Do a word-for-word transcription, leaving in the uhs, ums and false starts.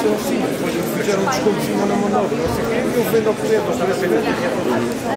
assim, depois fizeram um desconto de cima na manobra, não sei o quê, e eu vendo ao poder,